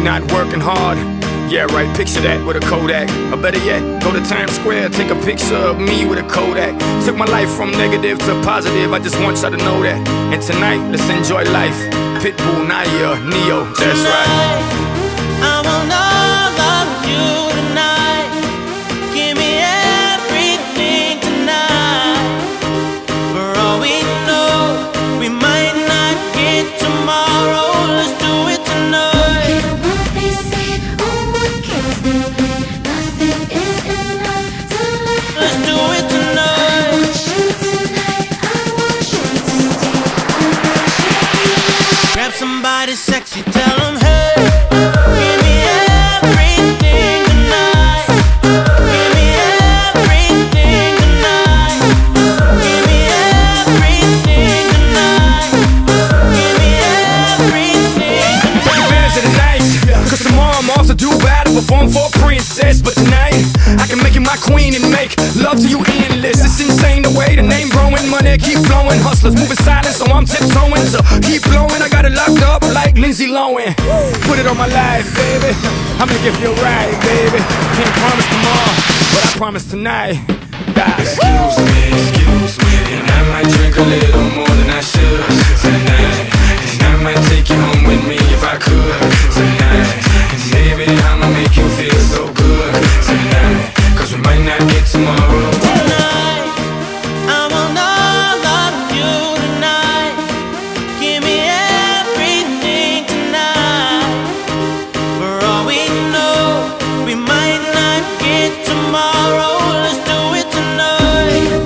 not working hard. Yeah, right, picture that with a Kodak. Or better yet, go to Times Square, take a picture of me with a Kodak. Took my life from negative to positive, I just want y'all to know that. And tonight, let's enjoy life. Pitbull, Naya, Neo, that's right. I want all of you tonight. Give me everything tonight. For all we know, we might not get tomorrow. Let's do it tonight. Let's do it tonight. Grab somebody sexy, tell them hey. Give me everything tonight. Give me everything tonight. Give me everything tonight. Give me everything tonight. Take advantage of the night, cause tomorrow I'm off to do battle, perform for a princess. But tonight, I can make you my queen and make love to you endless. It's insane the way the name growing, money keep flowing. Hustlers moving silent, so I'm tiptoeing. So keep blowing, I got it locked up like Lindsay Lohan. Put it on my life, baby, I'll make it feel right, baby. Can't promise tomorrow, but I promise tonight. Excuse me, and I might drink a little more than I should tonight. And I might take you home with me if I could tonight. And baby, I'ma make you feel so good tonight, cause we might not get tomorrow. Tonight, I want all of you tonight. Give me everything tonight. For all we know, we might not get tomorrow. Let's do it tonight.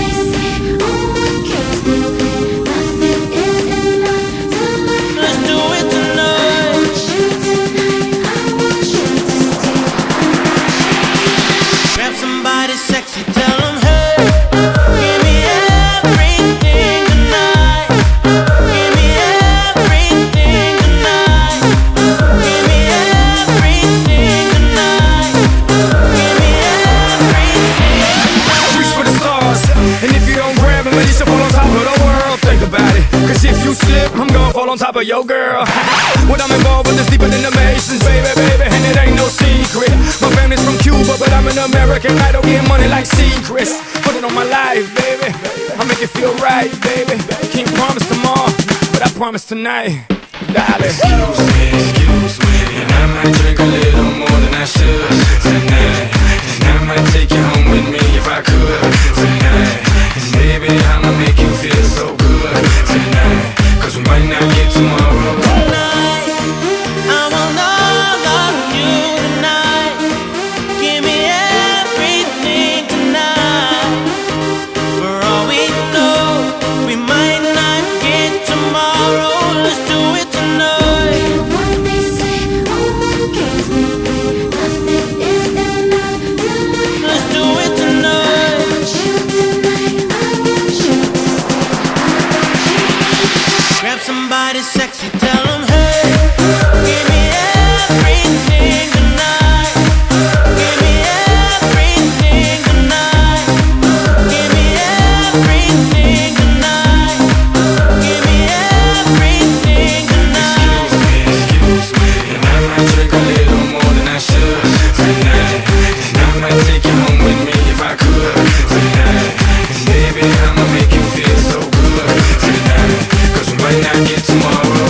Let's do it tonight. Grab somebody sexy, tell them hey. Give me everything tonight. Give me everything tonight. Give me everything tonight. Give me everything. Reach for the stars, and if you don't grab them, you should fall on top of the world. Think about it, cause if you slip, I'm gonna fall on top of your girl. What I'm involved with is deeper than the Masons, baby, and it ain't no secret. My family's from Cuba, but I'm an American idol, getting money like secrets. Put it on my life, baby, I'll make it feel right, baby. Can't promise tomorrow, but I promise tonight, darling. Excuse me, and I might drink a little more than I should tonight. And I might take you home with me if I could tonight. And baby, I'ma make you feel so good tonight, cause we might not get tomorrow. Tonight, I want all of you tonight. Give me everything tonight. For all we know, we might not get tomorrow. Let's do it tonight. Let's do it tonight. Grab somebody sexy, tell them hey. Give me everything tonight. Give me everything tonight. Give me everything tonight. Give me everything tonight. Excuse me, and I might drink a little more than I should tonight. And I might take you home with me if I could tonight. And baby, I'ma make you feel so good tonight, cause we might not get tomorrow.